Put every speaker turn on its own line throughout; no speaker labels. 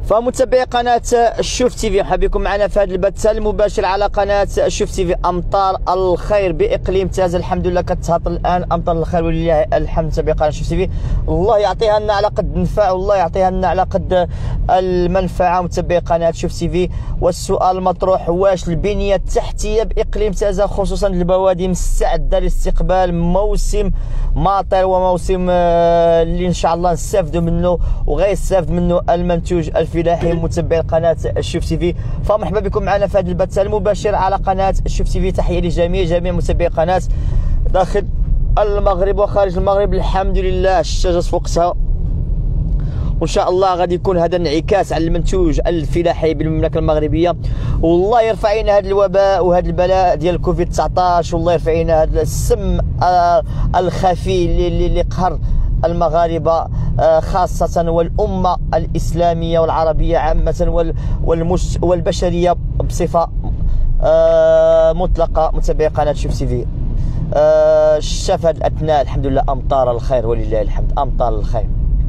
فمتابعي قناة الشوف تي في، مرحبا بكم معنا في هذا البث المباشر على قناة الشوف تي في. أمطار الخير بإقليم تازة الحمد لله كتهطل الآن، أمطار الخير ولله الحمد. متابعي قناة الشوف تي في، الله يعطيها لنا على قد النفع والله يعطيها لنا على قد المنفعة. متابعي قناة الشوف تي في، والسؤال المطروح: واش البنية التحتية بإقليم تازة خصوصا البوادي مستعدة لاستقبال موسم ماطر وموسم اللي إن شاء الله نستافدوا منه وغيستافد منه المنتوج الفلاحي؟ متابعي قناة الشوف تي في، فمرحبا بكم معنا في هذا البث المباشر على قناة الشوف تي في. تحية لجميع متابعي قناة داخل المغرب وخارج المغرب. الحمد لله الشجرة فوقتها، وان شاء الله غادي يكون هذا انعكاس على المنتوج الفلاحي بالمملكه المغربيه. والله يرفع عنا هذا الوباء وهذا البلاء ديال كوفيد 19، والله يرفع عنا هذا السم الخفي اللي قهر المغاربه خاصه والامه الاسلاميه والعربيه عامه والبشريه بصفه مطلقه. متابعي قناه شوف تي في، شاف هذه الاثناء الحمد لله امطار الخير ولله الحمد، امطار الخير.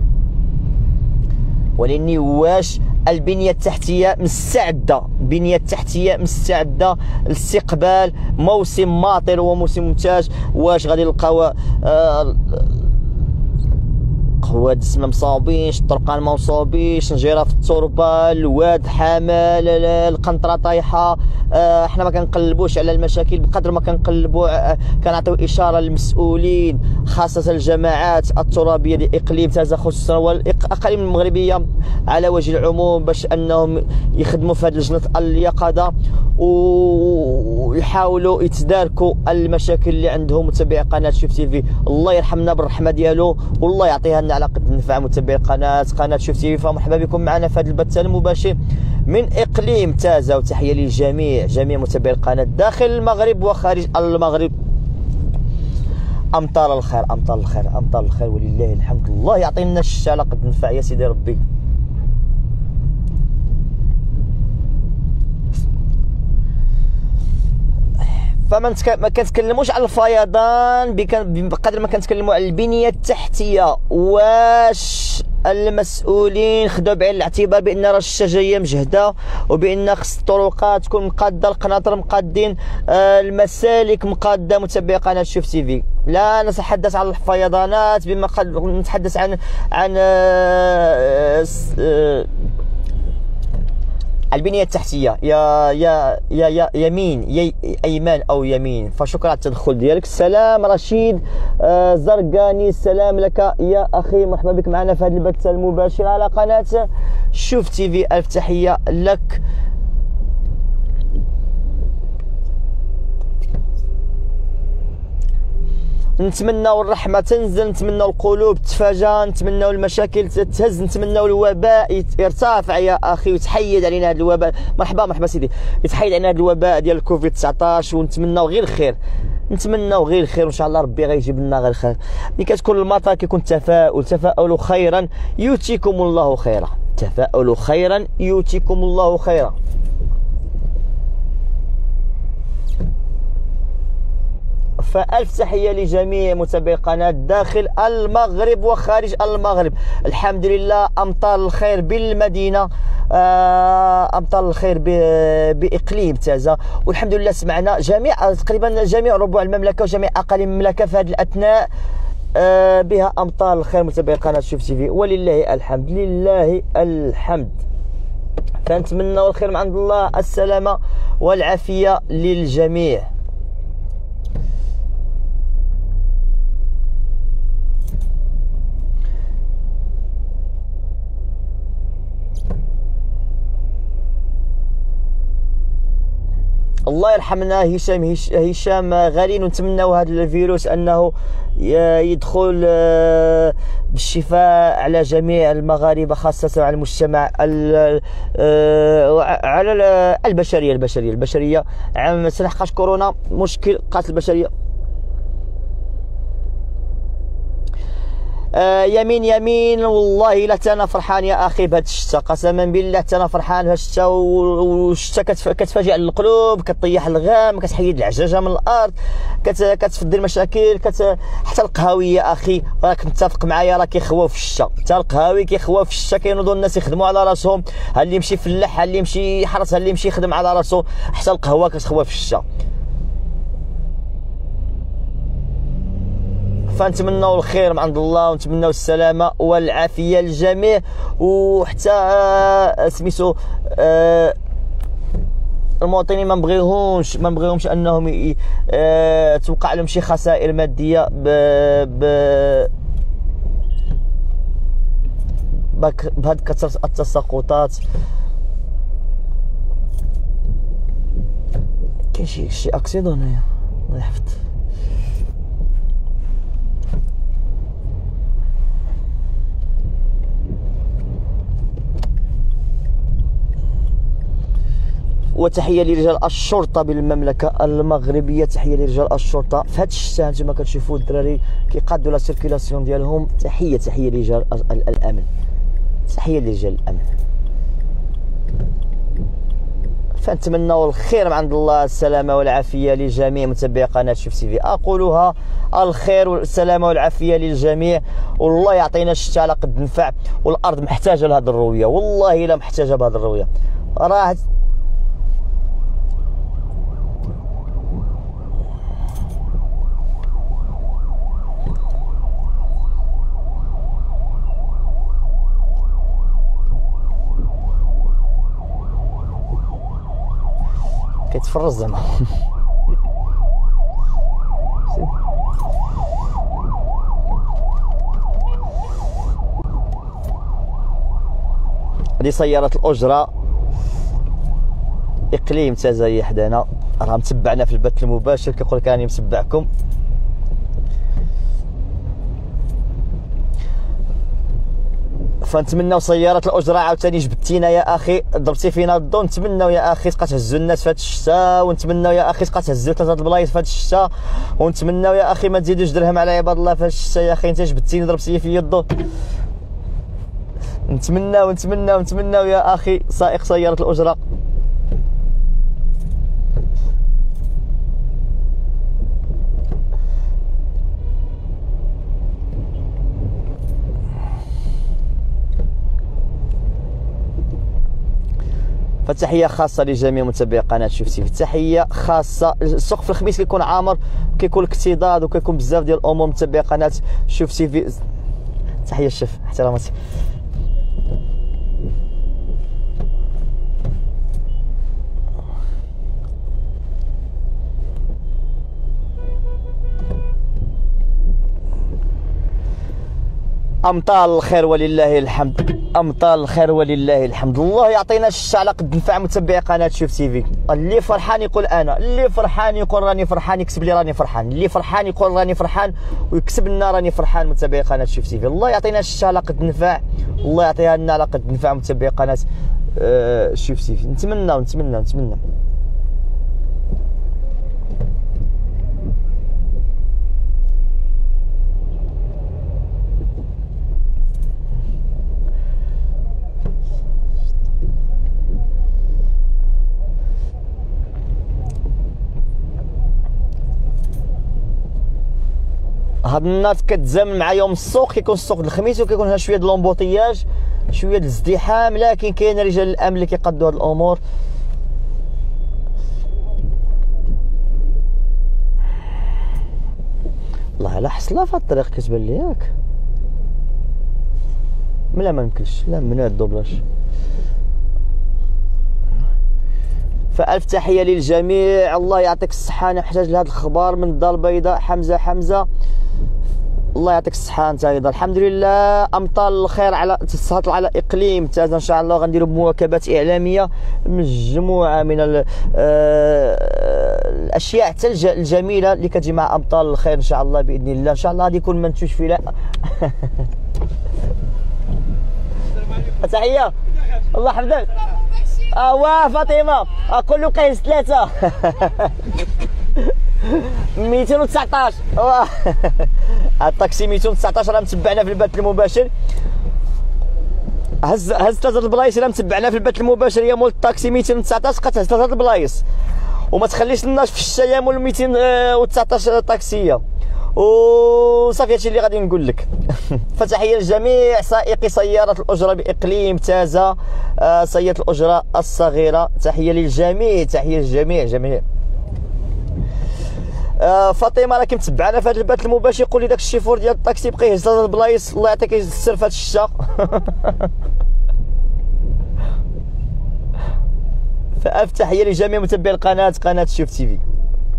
ولاني واش البنيه التحتيه مستعده، البنيه التحتيه مستعده لاستقبال موسم ماطر وموسم ممتاز. واش غادي نلقاو قواد السما مصاوبينش، الطرقان ما مصاوبينش، نجيره في التربه، الواد حامل، القنطره طايحه. احنا ما كنقلبوش على المشاكل بقدر ما كنقلبوا، كنعطيو اشاره للمسؤولين خاصه الجماعات الترابيه لاقليم تازة خصوصا والاقاليم المغربيه على وجه العموم، باش انهم يخدموا في هذه لجنه اليقظه ويحاولوا يتداركوا المشاكل اللي عندهم. متابعي قناه شوف تي في، الله يرحمنا بالرحمه ديالو والله يعطيها لنا على قد النفع. متابعي قناه شوف تي في، فمرحبا بكم معنا في هذا البث المباشر من اقليم تازة، وتحيه لجميع متابعي القناه داخل المغرب وخارج المغرب. امطار الخير امطار الخير امطار الخير ولله الحمد، الله يعطينا الشتاء على قد النفع يا سيدي ربي. فما كنتكلموش على الفيضان بقدر ما كنتكلموا على البنيه التحتيه. واش المسؤولين خداو بعين الاعتبار بان راه الشتا جايه مجهده، وبان خص الطرقات تكون مقاده، القناطر مقادين، المسالك مقاده؟ متابعي قناه شوف تي في، لا نتحدث عن الفيضانات بما قد نتحدث عن البنيه التحتيه. يا يمين، يا ايمان او يمين. فشكرا على التدخل ديالك. السلام رشيد زرقاني، السلام لك يا اخي، مرحبا بك معنا في هذا البث المباشر على قناه شوف تي في، الف تحيه لك. نتمناو الرحمه تنزل، نتمناو القلوب تتفاجأ، نتمناو المشاكل تتهز، نتمناو الوباء يرتفع يا اخي ويتحيد علينا هذا الوباء. مرحبا سيدي، يتحيد علينا هذا الوباء ديال كوفيد 19، ونتمناو غير الخير، نتمناو غير الخير، وان شاء الله ربي غيجيب لنا غير الخير. ملي كتكون المطر كيكون التفاؤل، تفاؤلوا خيرا يؤتيكم الله خيرا، تفاؤلوا خيرا يؤتيكم الله خيرا. فألف تحية لجميع متابعي قناة داخل المغرب وخارج المغرب. الحمد لله أمطار الخير بالمدينة، أمطار الخير بإقليم تازة، والحمد لله سمعنا تقريبا جميع ربوع المملكة وجميع أقاليم المملكة في هذه الأثناء بها أمطار الخير. متابعي قناة شوف تي في، ولله الحمد، لله الحمد. فنتمنى الخير من عند الله، السلامة والعافية للجميع. الله يرحمنا هشام غالين، ونتمناو هذا الفيروس انه يدخل بالشفاء على جميع المغاربه، خاصه على المجتمع على البشريه عامه، لحقاش كورونا مشكل قاتل البشريه. يمين يمين. والله الا انا فرحان يا اخي بهذا الشتاء، قسما بالله انا فرحان بهذا الشتاء. والشتاء كتفاجئ القلوب، كطيح الغام، كتحيد العجاجه من الارض، كتفضي المشاكل، حتى القهاوي يا اخي راك متفق معايا راه كيخواو في الشتاء، حتى القهاوي كيخواو في الشتاء. كينوضوا الناس يخدموا على راسهم، ها اللي يمشي فلاح، ها اللي يمشي يحرس، ها اللي يمشي يخدم على راسو، حتى القهوه كتخوا في الشتاء. فنتمنوا الخير من عند الله، ونتمنوا السلامه والعافيه للجميع. وحتى سميتو المواطنين ما نبغيهمش انهم توقع لهم شي خسائر ماديه بهاد كثره التساقطات. كاين شي اكسيدون هنايا الله يحفظ. وتحيه لرجال الشرطه بالمملكه المغربيه، تحيه لرجال الشرطه في هذا الشتاء. انتما كتشوفوا الدراري كيقادوا لا سيركيلاسيون ديالهم. تحيه لرجال الامن، تحيه لرجال الامن. فنتمنوا الخير من عند الله، السلامه والعافيه لجميع متابعي قناه شوف تي في. اقولها الخير والسلامه والعافيه للجميع، والله يعطينا الشتاء على قد نفع. والارض محتاجه لهذه الرؤيه، والله الا محتاجه بهذه الرؤيه. راه كيتفرج زعما هذه سيارة الأجرة إقليم تازايا حدانا، راه متبعنا في البث المباشر، كيقول لك راني متبعكم. فنتمناو سيارة الأجرة عاوتاني جبتينا يا أخي، ضربتي فينا الضو. نتمناو يا أخي تبقى تهزو الناس في هذا الشتاء، ونتمناو يا أخي تبقى تهزو 3 البلايص في هذا الشتاء، ونتمناو يا أخي ما تزيدوش درهم على عباد الله في هذا الشتاء. يا أخي أنت جبتيني ضربتي فيا الضو. نتمناو يا أخي سائق سيارة الأجرة فتحيه خاصه لجميع متابعي قناه شوف تي في. تحيه خاصه. السوق في الخميس كيكون عامر، كيكون الاكتظاظ، وكيكون بزاف ديال الامور متابعي قناه شوف تي في. تحيه الشيف، احتراماتي. امطار الخير ولله الحمد، امطار الخير ولله الحمد. الله يعطينا الشتاء على قد نفع متابعي قناه شوف تي في. اللي فرحان يقول انا، اللي فرحان يقول راني فرحان، يكسب لي راني فرحان. اللي فرحان يقول راني فرحان، ويكسب لنا راني فرحان متابعي قناه شوف تي في. الله يعطينا الشتاء على قد نفع، الله يعطيها لنا على قد نفع متابعي قناه شوف تي في. نتمنى هاد الناس كتزامن مع يوم السوق. كيكون السوق الخميس وكيكون هنا شويه د لومبوطياج، شويه د الازدحام، لكن كاين رجال الامن اللي كيقادوا هاد الامور. الله على حصله في الطريق كتبان لي ياك. لا ما يمكنش، لا من هاد الدوبلاج. فألف تحية للجميع، الله يعطيك الصحة. نحتاج لهذا الخبر من الدار البيضاء. حمزة الله يعطيك الصحة انت ايضا. الحمد لله امطار الخير على تسهط على اقليم تازا. ان شاء الله غنديروا مواكبات اعلاميه، مجموعه من الاشياء حتى الجميله اللي كتجي مع امطار الخير ان شاء الله باذن الله. ان شاء الله غادي يكون منتوج في لا تحيه الله يحفظك. واه فاطمه كله قيس 3 219 الطاكسي 219 راه متبعنا في البث المباشر. هز 3 البلايص راه متبعنا في البث المباشر يا مول الطاكسي 219 قتهز 3 البلايص وما تخليش الناس في الشتا يا مول 219 طاكسيه وصافي. هادشي اللي غادي نقول لك. فتحيه لجميع سائقي سياره الاجره باقليم تازه، سياره الاجره الصغيره، تحيه للجميع، تحيه للجميع جميع. فاطمه راكي متبعنا في هذا البث المباشر، قولي داك الشيفور ديال الطاكسي بقى يهز هاد البلايص، الله يعطيك السر في هاد الشتا. فالف تحيه لجميع متابعي قناه شوف تي في.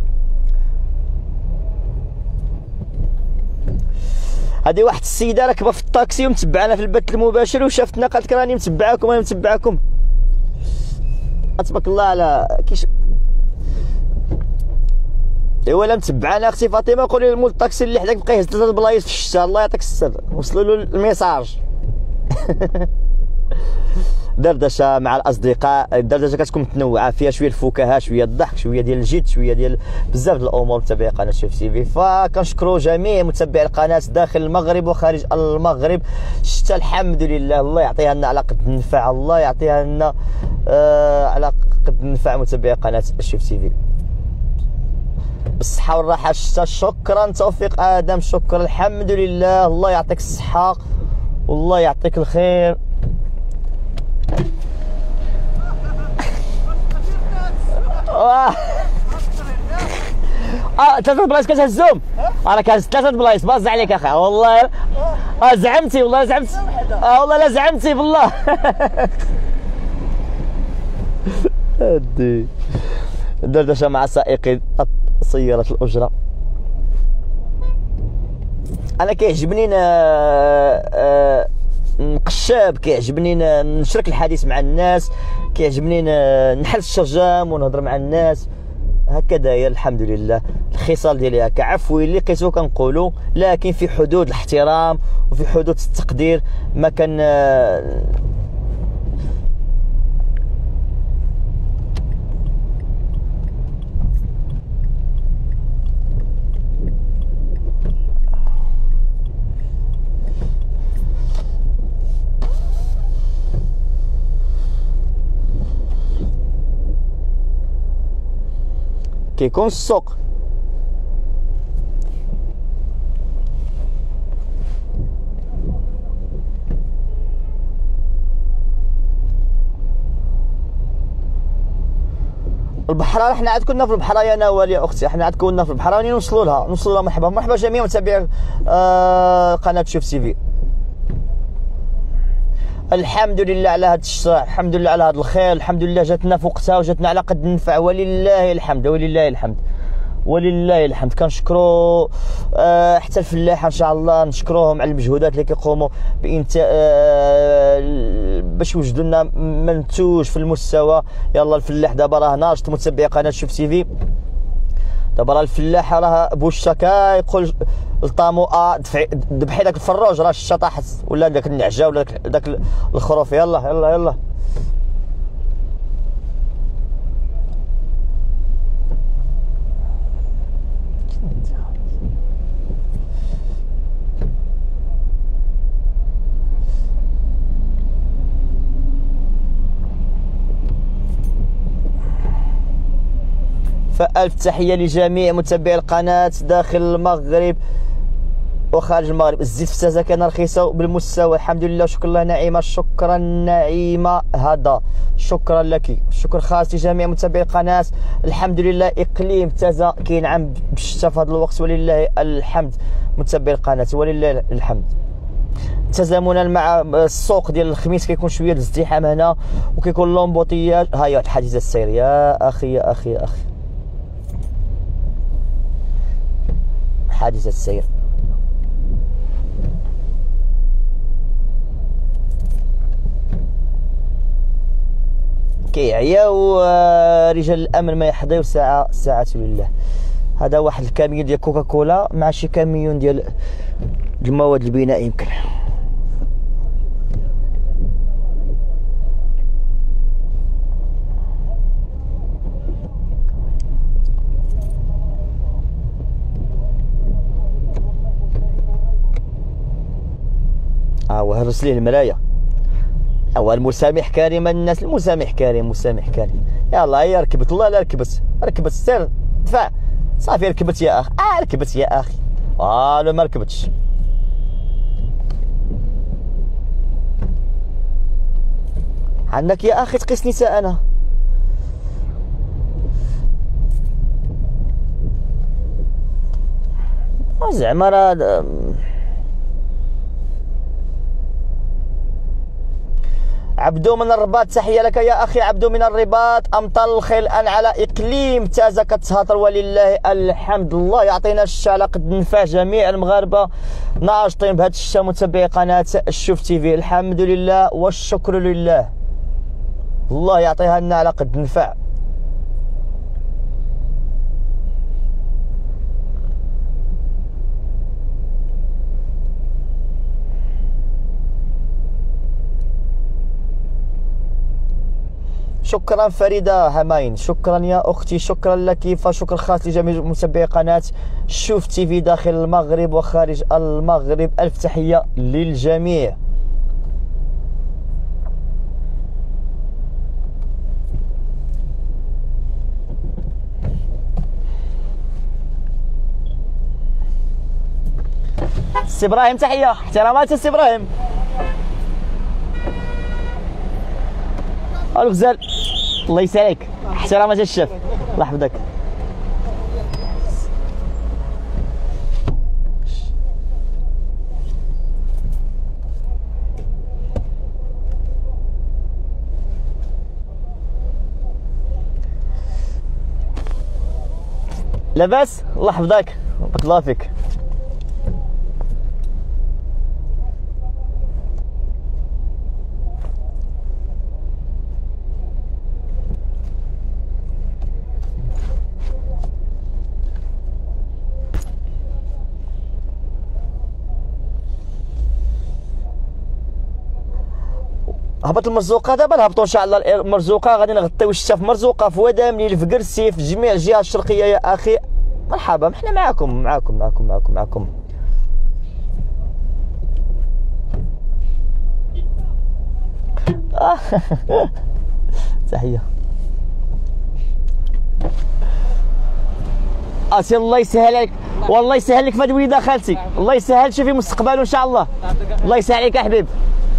هذه واحد السيده راكبه في الطاكسي ومتبعنا في البث المباشر وشافتنا قالت لك راني متبعاكم، راني متبعاكم. تبارك الله على كيش ايوا لا متبعانا اختي فاطمه، قولي لمول الطاكسي اللي حداك بقى يهز 3 البلايص في الشتا، الله يعطيك السر، وصلوا له الميساج. دردشه مع الاصدقاء، الدردشه كتكون متنوعه فيها شويه الفكاهه، شويه الضحك، شويه ديال الجد، شويه ديال بزاف د الامور. متابعي قناه شوف تي في، فكنشكروا جميع متابعي القناه داخل المغرب وخارج المغرب. الشتا الحمد لله الله يعطيها لنا على قد النفع، الله يعطيها لنا على قد النفع متابعي قناه شوف تي في. بالصحه والراحه الشتا. شكرا توفيق ادم، شكرا، الحمد لله، الله يعطيك الصحه والله يعطيك الخير. ثلاثة بلايص كتهزهم، انا كهز 3 بلايص، باز عليك اخي والله. زعمتي والله زعمت، والله لا زعمتي بالله. هادي دردشه مع سائقي سيارة الأجرة. أنا كيعجبني نقشاب، كيعجبني نشرك الحديث مع الناس، كيعجبني نحل الشرجام ونهضر مع الناس هكذا. هي الحمد لله الخصال ديالي هكا، عفوي اللي لقيتو كنقولو، لكن في حدود الاحترام وفي حدود التقدير. ما كان كيكون السوق البحرة. حنا عاد كنا في البحرة يا نوال يا اختي، حنا عاد كنا في البحرة نوصلوا لها. مرحبا جميع متابعي قناة شوف تي في. الحمد لله على هذا الشرع، الحمد لله على هذا الخير، الحمد لله جاتنا في وقتها وجاتنا على قد النفع، ولله الحمد ولله الحمد ولله الحمد. كنشكروا حتى الفلاحه ان شاء الله، نشكروهم على المجهودات اللي كيقوموا بانتاج باش يوجدوا لنا منتوج في المستوى. يلا الفلاح دابا راه ناشط متابعي قناه شوف تي في. دابا راه الفلاح راه بوشا كيقول الطاموءه ذبحي داك الفروج، راه الشتا طاحت، ولا داك النعجه ولا داك الخروف. يلا فألف تحية لجميع متابعي القناة داخل المغرب وخارج المغرب. الزيت في التازة كان رخيصة بالمستوى الحمد لله. شكرا الله نعيمة، شكرا نعيمة هذا، شكرا لك، شكر خاص لجميع متابعي القناة. الحمد لله إقليم تازة كينعم بالشتا في هذا الوقت ولله الحمد متابعي القناة ولله الحمد. تزامنا مع السوق ديال الخميس كيكون شويه الازدحام هنا وكيكون لومبوطياج. ها هي حادثه السير يا اخي يا اخي يا اخي، حادثه السير. كيعياو رجال الامن ما يحظيو ساعه لله. هذا واحد الكاميون ديال كوكاكولا مع شي كاميون ديال المواد البناء يمكن. وهرس ليه المرايه. المسامح كريم الناس، المسامح كريم، مسامح كريم. يلا هي ركبت، والله لا ركبت سير دفع صافي. ركبت يا اخي، ركبت يا اخي. لا ما ركبتش. عندك يا اخي تقيس نساء انا. زعما راه عبدو من الرباط، تحيه لك يا اخي عبدو من الرباط. امطار الخير الان على اقليم تازا كتهاطر ولله الحمد. الله يعطينا الشتاء على قد نفع جميع المغاربه ناشطين بهذا الشتاء متابعي قناه الشوف تيفي. الحمد لله والشكر لله. الله يعطيها لنا على قد نفع. شكرا فريدة حماين، شكرا يا أختي، شكرا لك. فشكر خاص لجميع متابعي قناة شوف تيفي داخل المغرب وخارج المغرب. ألف تحية للجميع. سي إبراهيم تحية، احترامات سي إبراهيم. الغزال الله يسعدك، احترامات الشيف، الله يحفظك. لاباس، الله يحفظك، بارك الله فيك. هبط المرزوقه دابا نهبطوا ان شاء الله. المرزوقه غادي نغطيو الشتا في مرزوقه، في ودامني، الفقرسي، في جميع الجهات الشرقيه يا اخي. مرحبا، حنا معاكم معاكم معاكم معاكم معاكم. تحيه اسي. الله يسهل عليك، والله يسهل لك في هذه الوليده خالتي. الله يسهل، شوفي مستقبله ان شاء الله. الله يسهل عليك يا حبيب.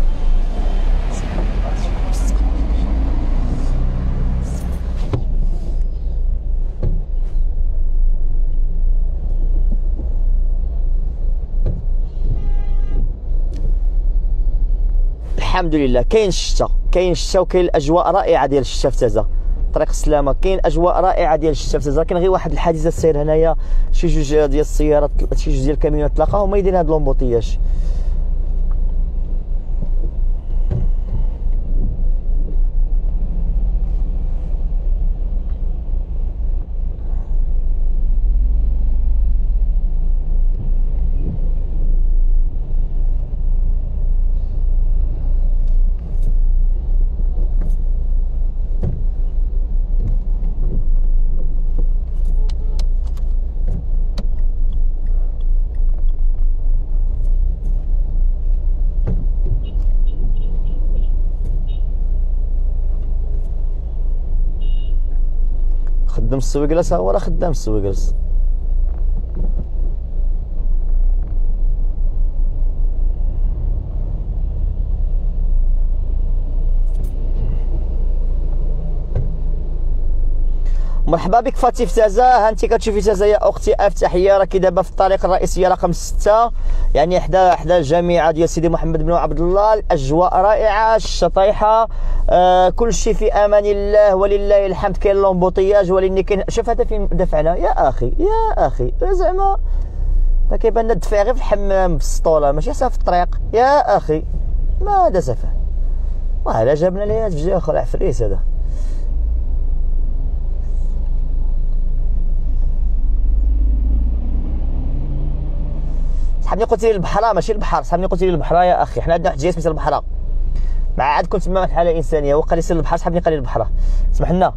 الحمد لله كاين الشتا، كاين الشتا وكاين الاجواء رائعه ديال الشتا في تازا طريق السلامه. كاين اجواء رائعه ديال الشتا في تازا. كاين غير واحد الحادثه سير هنايا، شي جوج ديال السيارات، شي جوج ديال الكاميونات تلاقاو هما يديروا هاد لومبوطياج. خدام السويقلاس، ها هو راه خدام السويقلاس. مرحبا بك فاتي في تازا. ها انت كتشوفي تازا يا اختي. الف تحيه. راكي دابا في الطريق الرئيسيه رقم 6، يعني حدا الجامعه ديال سيدي محمد بن عبد الله. الاجواء رائعه، الشطيحه، كل شيء في امان الله ولله الحمد. كاين لومبوطياج ولكن كاين، شوف هذا فين دفعنا يا اخي، يا اخي زعما ما كيبان لنا الدفع غير في الحمام في السطوله، ماشي صافي في الطريق يا اخي. ما هذا سفه، وعلى جابنا ليه في جهه اخرى عفريس هذا. صحابني قلت لي البحره ماشي البحر، صحابني قلت لي البحره يا اخي. حنا عندنا واحد الجهه سميتها البحره، مع عاد كنت تما واحد الحاله انسانيه وقال لي سير البحر. صحابني قال لي البحره. سمح لنا،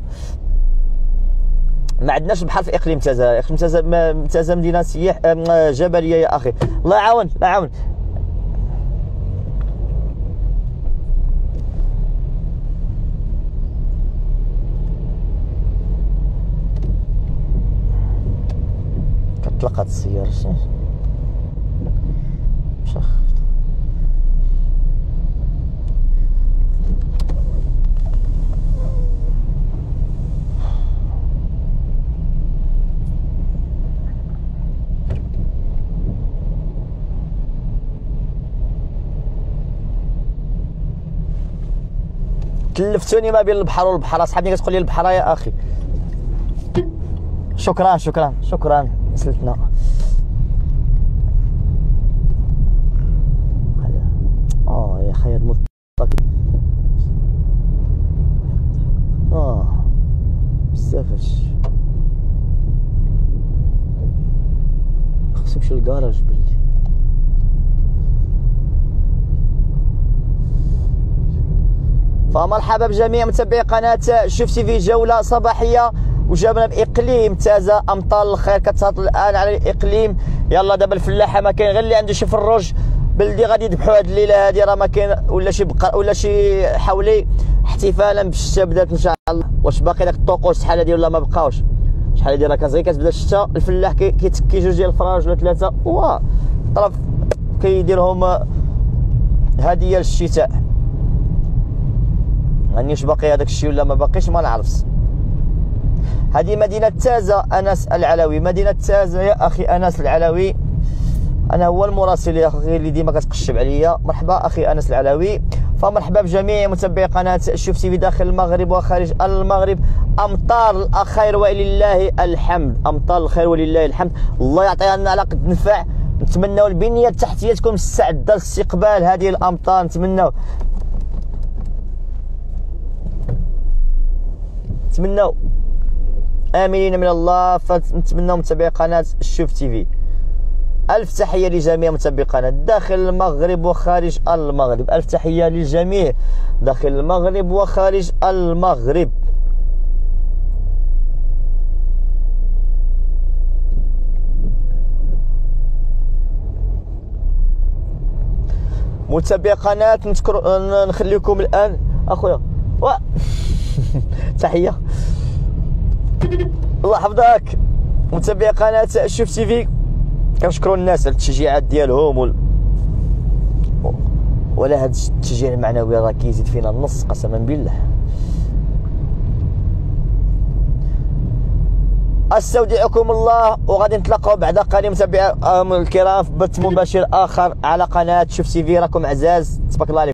ما عندناش البحر في اقليم تازا. اقليم تازا مدينه سياح جبليه يا اخي. الله يعاون، الله يعاون. تطلق هاد السيارة شخ. كلفتوني ما بين البحر والبحر، اصحابي كتقول لي البحر يا اخي. شكرا شكرا شكرا سلتنا. يا اخي هاد بزاف هادشي. خصني نمشي للكراج بلي. فمرحبا بجميع متابعي قناه شوف تي في. جوله صباحيه وجابنا باقليم تازه، امطار الخير كتهطل الان على الاقليم. يلا دابا الفلاحه ما كاين غير اللي عنده شي فروج بلدي غادي يذبحوا هاد الليله هادي، راه ما كاين ولا شي بقر ولا شي حولي احتفالا بالشتا بدات ان شاء الله. واش باقي داك الطقوس شحال هادي ولا ما بقاوش؟ شحال هادي راه غير كتبدا الشتا، الفلاح كيتكي جوج ديال الفراج ولا ثلاثه طرف كيديرهم هديه للشتاء. غنيش باقي هذاك الشيء ولا ما باقيش ما نعرفش. هذه مدينه تازه انس العلوي، مدينه تازه يا اخي انس العلوي. انا هو المراسل يا اخي اللي ديما كتقشب عليا. مرحبا اخي انس العلوي. فمرحبا بجميع متابعي قناه شوف تي في داخل المغرب وخارج المغرب. امطار الخير ولله الحمد، امطار الخير ولله الحمد. الله يعطيها لنا على قد نفع. نتمنوا البنيه التحتيه تكون مستعده لاستقبال هذه الامطار، نتمنوا امنين من الله. فنتمنوا متابعي قناه شوف تي في. الف تحيه لجميع متابعي قناه داخل المغرب وخارج المغرب. الف تحيه للجميع داخل المغرب وخارج المغرب. متابعي قناه نخليكم الان اخويا تحيه الله يحفظك. متابعي قناه شوف تي في كنشكروا الناس على التشجيعات ديالهم ولا هذا التشجيع المعنوي راه كيزيد فينا النص قسما بالله. استودعكم الله وغادي نتلاقاو بعد قليل متابعي الكرام في بث مباشر اخر على قناه شوف تي في. راكم عزاز تبارك الله عليكم.